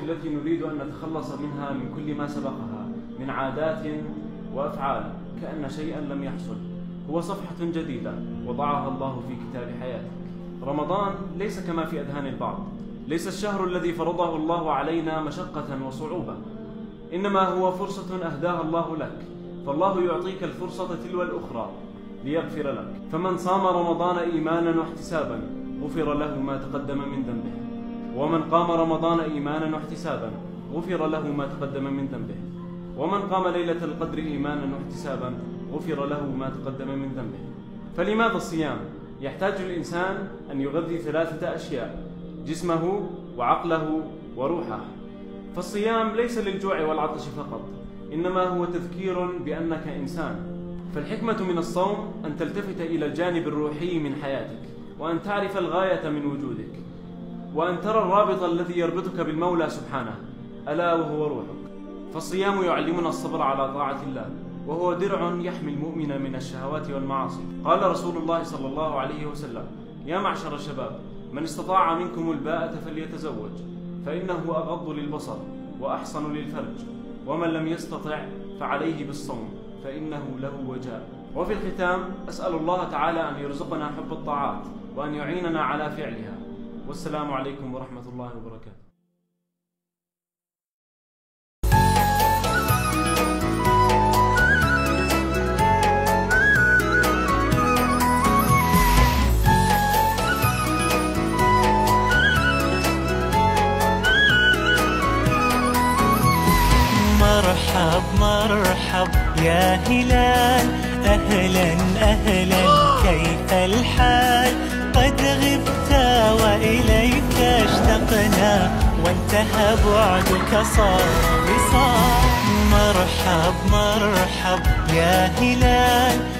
التي نريد أن نتخلص منها من كل ما سبقها من عادات وأفعال كأن شيئا لم يحصل. هو صفحة جديدة وضعها الله في كتاب حياتك. رمضان ليس كما في أذهان البعض، ليس الشهر الذي فرضه الله علينا مشقة وصعوبة، إنما هو فرصة أهداها الله لك، فالله يعطيك الفرصة تلو الأخرى ليغفر لك. فمن صام رمضان إيمانا واحتسابا غفر له ما تقدم من ذنبه، ومن قام رمضان إيمانا واحتسابا غفر له ما تقدم من ذنبه، ومن قام ليلة القدر إيمانا واحتسابا غفر له ما تقدم من ذنبه. فلماذا الصيام؟ يحتاج الإنسان أن يغذي 3 أشياء: جسمه وعقله وروحه. فالصيام ليس للجوع والعطش فقط، إنما هو تذكير بأنك إنسان. فالحكمة من الصوم أن تلتفت إلى الجانب الروحي من حياتك، وأن تعرف الغاية من وجودك، وأن ترى الرابط الذي يربطك بالمولى سبحانه، ألا وهو روحك. فالصيام يعلمنا الصبر على طاعة الله، وهو درع يحمي المؤمن من الشهوات والمعاصي. قال رسول الله صلى الله عليه وسلم: يا معشر الشباب، من استطاع منكم الباءة فليتزوج، فإنه أغض للبصر وأحصن للفرج، ومن لم يستطع فعليه بالصوم فإنه له وجاء. وفي الختام أسأل الله تعالى أن يرزقنا حب الطاعات وأن يعيننا على فعلها. والسلام عليكم ورحمة الله وبركاته. مرحب مرحب يا هلال، أهلا أهلا كيف الحال؟ قد غبت وإليك اشتقنا، وانتهى بعدك صار وصال. مرحب مرحب يا هلال،